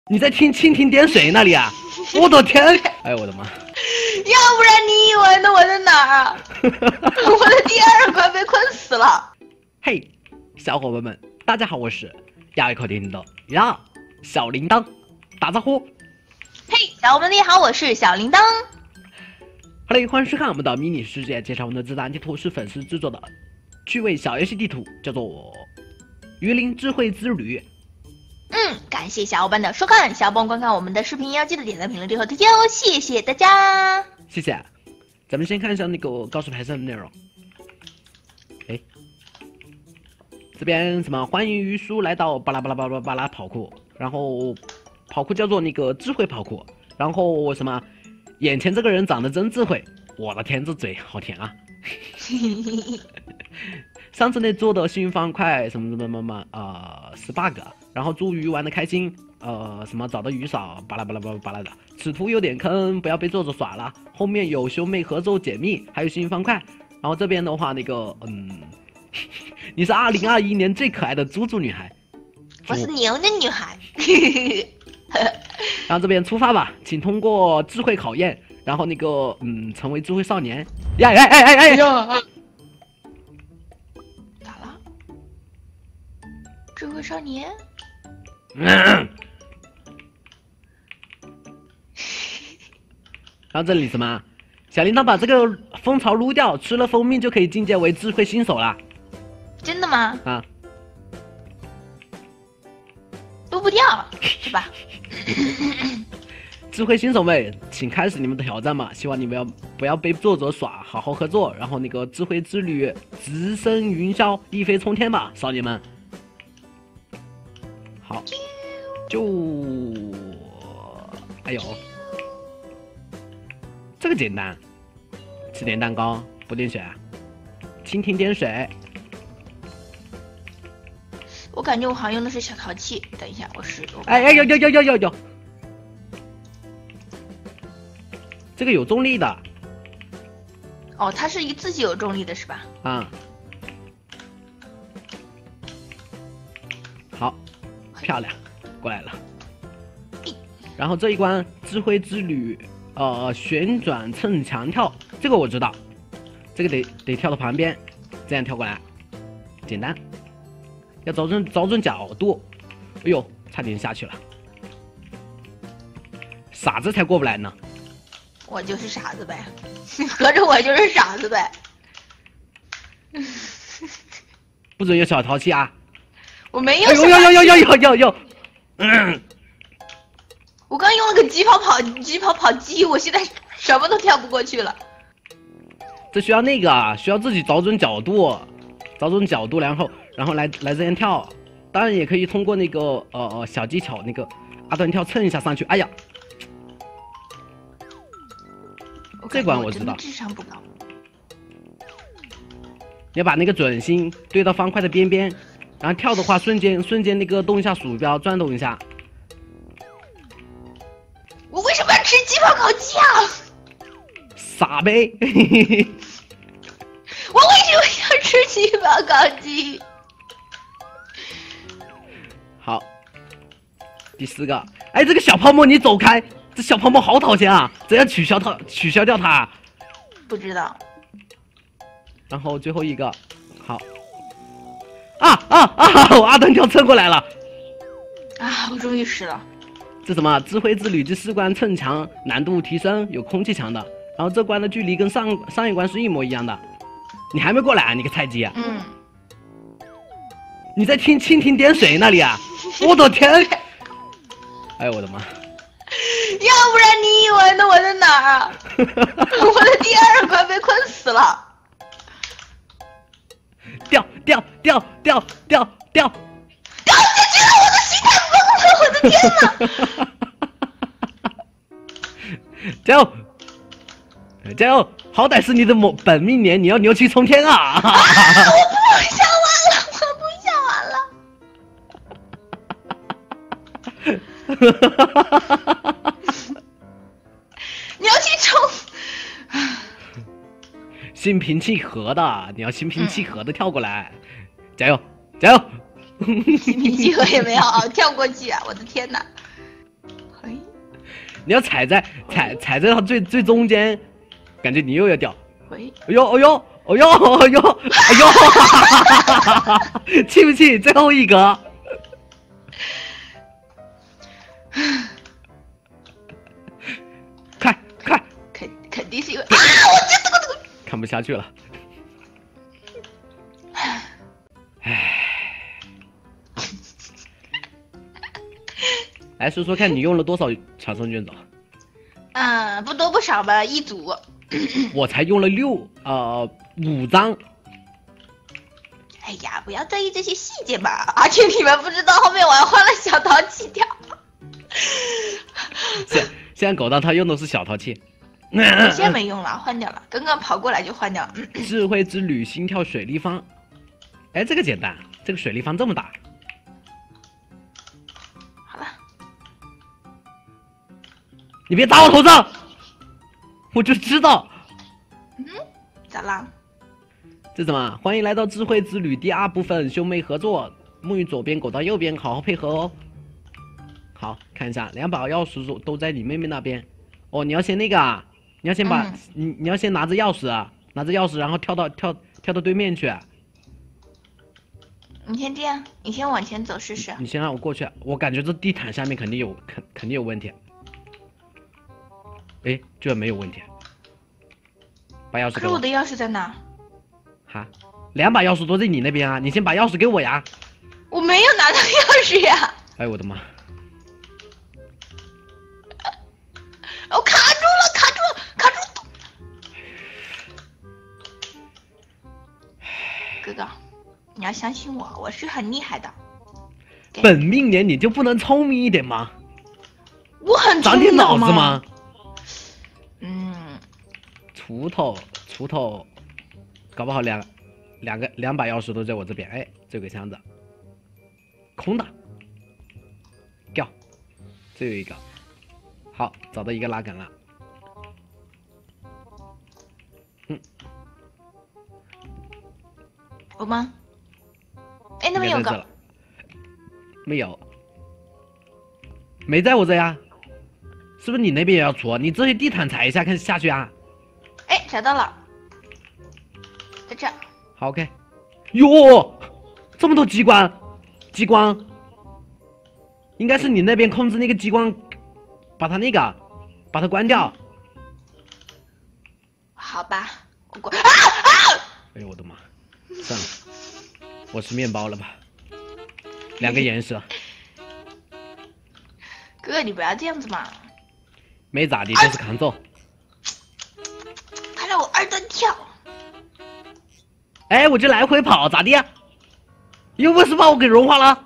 你在听蜻蜓点水那里啊？我的天！哎，我的妈！ 要不然你以为呢？我在哪儿啊？我的第二关被困死了。 嘿，小伙伴们，大家好，我是亚一口听的呀小铃铛，打招呼。 嘿，小伙伴们你好，我是小铃铛。 好嘞，欢迎收看我们的迷你世界，介绍我们的自然地图是粉丝制作的趣味小游戏地图，叫做《鱼鳞智慧之旅》。 感谢小伙伴的收看，小伙伴观看我们的视频要记得点赞、评论、最后推荐哦，谢谢大家。 谢谢。咱们先看一下那个告示牌上的内容。哎，这边什么？欢迎鱼叔来到巴拉巴拉巴拉巴拉跑酷，然后跑酷叫做那个智慧跑酷，然后什么？眼前这个人长得真智慧，我的天，这嘴好甜啊！上次那做的幸运方块什么18个，然后祝鱼玩的开心，什么找到鱼少，巴拉巴拉巴拉巴拉的。此图有点坑，不要被作者耍了。后面有兄妹合奏解密，还有幸运方块。然后这边的话，那个你是2021年最可爱的猪猪女孩， 我是牛的女孩。 然后这边出发吧，请通过智慧考验，然后那个成为智慧少年。呀！ 咋了？智慧少年？ 然后这里什么？小铃铛把这个蜂巢撸掉，吃了蜂蜜就可以进阶为智慧新手了。 真的吗？ 啊， 撸不掉是吧？ 智慧新手们，请开始你们的挑战吧！希望你们不要被作者耍，好好合作，然后那个智慧之旅直升云霄，一飞冲天吧，少年们！好，哎呦，这个简单，吃点蛋糕，补点血，蜻蜓点水。 我感觉我好像用的是小淘气，等一下我试。 哎，有，这个有重力的。 哦，它是自己有重力的是吧？ 啊，好，漂亮，过来了。然后这一关智慧之旅，旋转蹭墙跳，这个我知道，这个得跳到旁边，这样跳过来，简单，要找准角度。哎呦，差点下去了，傻子才过不来呢。 我就是傻子呗，合着我就是傻子呗。 不准有小淘气啊！ 我没有。 有。 我刚用了个疾跑跑机，我现在什么都跳不过去了。 这需要那个啊，需要自己找准角度，然后来这样跳。当然也可以通过那个小技巧，那个阿段跳蹭一下上去。哎呀！这关我知道， 智商不高。 你要把那个准心对到方块的边边，然后跳的话瞬间那个动一下鼠标，转动一下。 我为什么要吃疾跑烤鸡啊？ 傻呗！ 我为什么要吃疾跑烤鸡？ 好，第4个，哎，这个小泡沫你走开。这小泡沫好讨厌啊！怎样取消掉它？ 不知道。 然后最后一个，好。我阿段跳蹭过来了。 啊！我终于死了。 这什么智慧之旅第4关蹭墙难度提升，有空气墙的。然后这关的距离跟上一关是一模一样的。你还没过来啊？你个菜鸡！你在听蜻蜓点水那里啊？我的天！哎呦我的妈！ 要不然你以为呢？我在哪儿啊？我的第二关被困死了。掉下去了！我的心态崩了！我的天哪！ 加油！好歹是你的本命年，你要牛气冲天啊！ 我不想玩了！你要去冲， 心平气和的，你要心平气和的跳过来，加油！ 心平气和也没好好跳过去啊！我的天哪！ 你要踩在它最中间，感觉你又要掉。 喂， 哎呦哎呦哎呦哎呦哎呦，气不气？最后一格。快快， 肯定是因为啊，我这个看不下去了。唉，来说说看你用了多少传送卷轴？ 不多不少吧，一组。 我才用了5张。 哎呀，不要在意这些细节嘛！而且你们不知道，后面我还换了小淘气条。 现在狗当它用的是小淘气。 现在没用了，换掉了。刚刚跑过来就换掉了。 智慧之旅心跳水立方，哎，这个简单，这个水立方这么大。 好了， 你别打我头上，我就知道。 咋啦？ 这怎么？欢迎来到智慧之旅第2部分，兄妹合作，木鱼左边，狗到右边，好好配合哦。好，看一下2把钥匙都在你妹妹那边。哦，你要先那个啊，你要先把、你要先拿着钥匙啊，拿着钥匙，然后跳到对面去。 你先这样，你先往前走试试。 你先让我过去，我感觉这地毯下面肯定有问题。哎，居然没有问题。把钥匙给我。 可是我的钥匙在哪？ 哈，2把钥匙都在你那边啊！你先把钥匙给我呀！ 我没有拿到钥匙呀！ 哎，我的妈！ 我卡住了，卡住了，卡住了！哥哥，你要相信我，我是很厉害的。 本命年你就不能聪明一点吗？ 我很长点脑子吗？锄头，搞不好2把钥匙都在我这边。哎，这个箱子空的，掉，这有一个，好，找到一个拉杆了。 有吗？哎，那边有个， 没有，没在我这呀，是不是你那边也要锄？你这些地毯踩一下，看下去啊。 哎，找到了，在这。 好 ，OK。哟，这么多激光，应该是你那边控制那个激光，把它关掉。 好吧，我关。 哎呦我的妈！算了，我吃面包了吧？2个岩石。 哥哥，你不要这样子嘛。 没咋地，就是扛揍。 快让我2段跳。 哎，我就来回跑，咋地？又不是把我给融化了。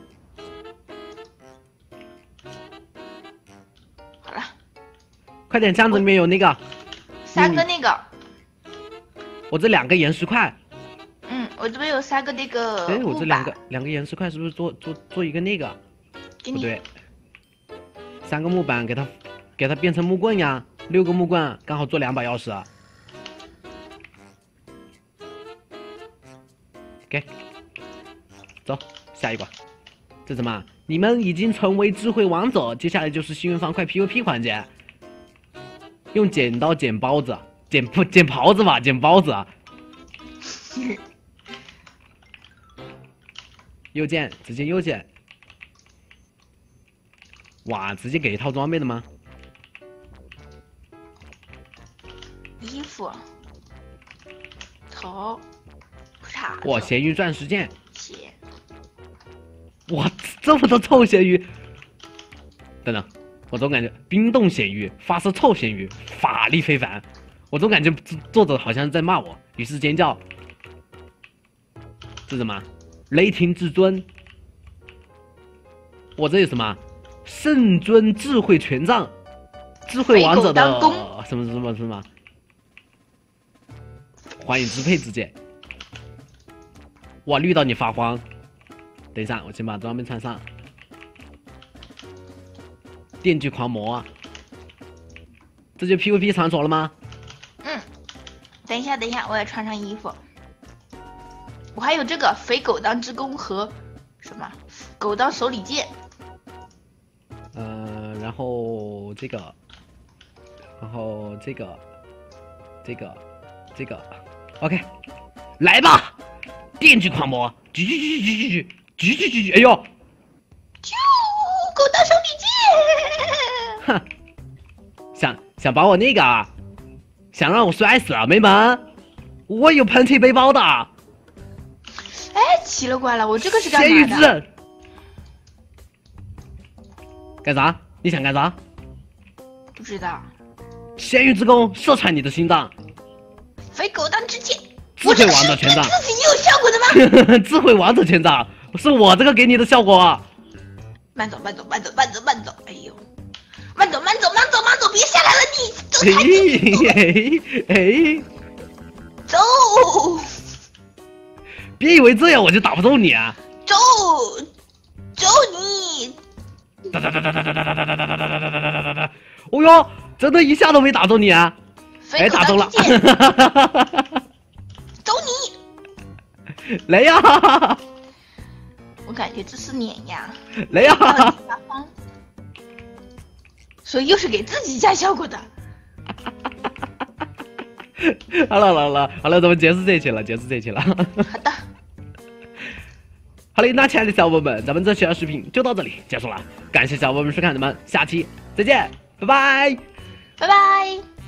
好了， 快点，箱子里面有那个 3个那个。 我这2个岩石块。 我这边有3个那个。 哎，我这两个岩石块是不是做一个那个？ 给你。 不对，3个木板给它变成木棍呀，6个木棍刚好做2把钥匙啊。给，走，下一关。这什么？你们已经成为智慧王者，接下来就是幸运方块 PVP 环节。用剪刀剪包子，剪袍子吧，剪包子啊。右键，直接右键。哇，直接给一套装备的吗？ 衣服。头。裤衩。 哇，咸鱼钻石剑。 鞋。 哇，这么多臭咸鱼！等等，我总感觉冰冻咸鱼、发射臭咸鱼、法力非凡，我总感觉作者好像在骂我，于是尖叫。这什么？雷霆至尊。我这有什么？圣尊智慧权杖，智慧王者的什么？欢迎支配之剑。哇，绿到你发慌！等一下，我先把装备穿上。电锯狂魔啊，这就 PVP 场所了吗？ 等一下，我也穿上衣服。我还有这个肥狗当之弓和什么狗当手里剑。 然后后这个，然后这个，OK， 来吧，电锯狂魔，狙，哎呦， 啾，狗大兄弟见！ 哼，想把我那个啊，想让我摔死啊，没门！我有喷气背包的。 哎，奇了怪了，我这个是干咸鱼嘛的？ 之刃，干啥？你想干啥？ 不知道。 咸鱼之弓射穿你的心脏， 非狗当之剑。 智慧王者权杖， 自己有效果的吗？ 智慧王者权杖，是我这个给你的效果啊。 慢走，哎呦，慢走，别下来了你，走太近， 哎， 走， 别以为这样我就打不动你啊！ 走你， 哦哟，真的一下都没打中你啊！哎， 非狗打中了当之剑，走你！ 来呀！ 我感觉这是碾压， 来呀！ 下方，所以又是给自己加效果的。 好了，咱们结束这一期了， 好的， 好嘞，那亲爱的小伙伴们，咱们这期的视频就到这里结束了，感谢小伙伴们收看，咱们下期再见，拜拜。 拜拜。